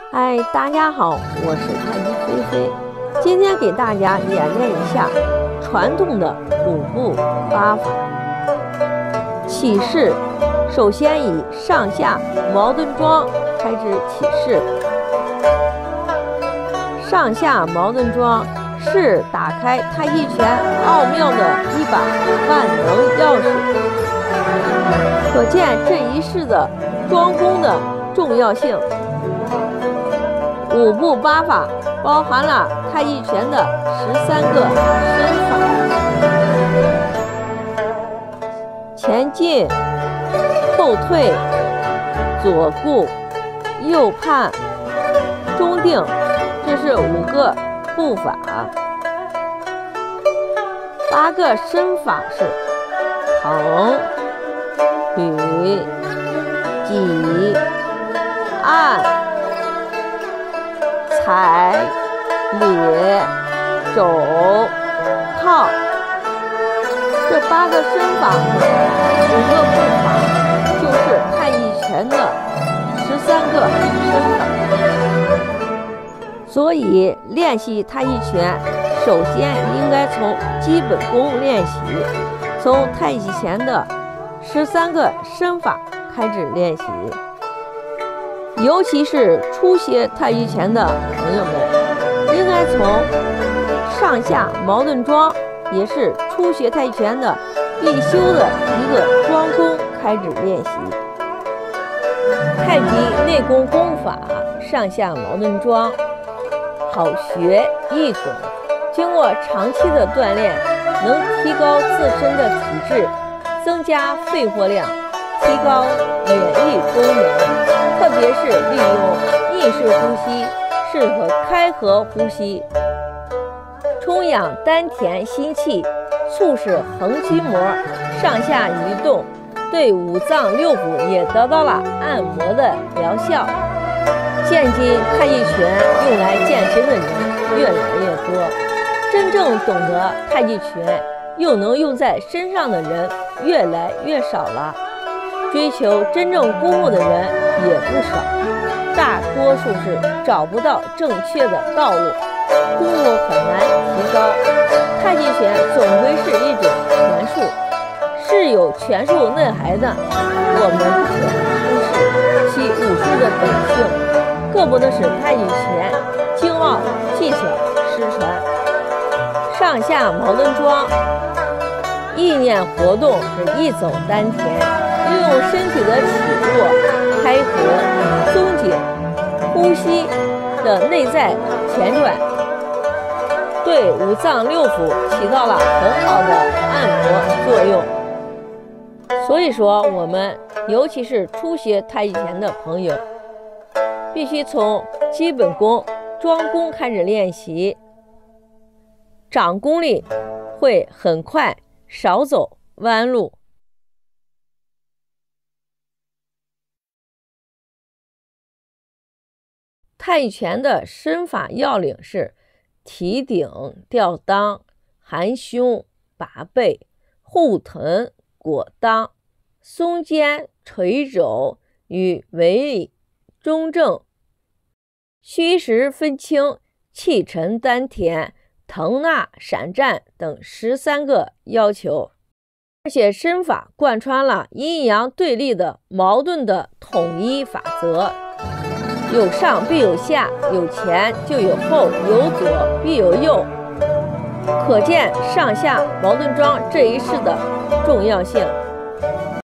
嗨，大家好，我是太极菲菲，今天给大家演练一下传统的5步8法。起势，首先以上下矛盾桩开始起势。上下矛盾桩是打开太极拳奥妙的一把万能钥匙，可见这一式的桩功的重要性。5步8法包含了太极拳的13个身法：前进、后退、左顾、右盼、中定，这是5个步法。8个身法是横、捋、挤、按、踩、咧、肘、套。这8个身法5个步法就是太极拳的13个身法。所以练习太极拳，首先应该从基本功练习，从太极拳的13个身法开始练习。尤其是初学太极拳的朋友们，应该从上下矛盾桩，也是初学太极拳的必修的一个桩功开始练习。太极内功功法上下矛盾桩好学易懂，经过长期的锻炼，能提高自身的体质，增加肺活量，提高免疫功能。特别是利用逆式呼吸，适合开合呼吸，充养丹田心气，促使横筋膜上下移动，对5脏6腑也得到了按摩的疗效。现今太极拳用来健身的人越来越多，真正懂得太极拳又能用在身上的人越来越少了。追求真正功夫的人也不少，大多数是找不到正确的道路，功夫很难提高。太极拳总归是一种拳术，是有拳术内涵的，我们不可忽视其武术的本性，更不能使太极拳精奥技巧失传。上下矛盾桩，意念活动是一走丹田，运用身体的起落、开合、松紧、呼吸的内在前转，对5脏6腑起到了很好的按摩作用。所以说，我们尤其是初学太极拳的朋友，必须从基本功、桩功开始练习，掌功力会很快，少走弯路。太极拳的身法要领是提顶、吊裆、含胸、拔背、护臀、裹裆、松肩、垂肘与围里、中正、虚实分清、气沉丹田、腾纳闪战等13个要求。而且身法贯穿了阴阳对立的矛盾的统一法则，有上必有下，有前就有后，有左必有右，可见上下矛盾桩这一式的重要性。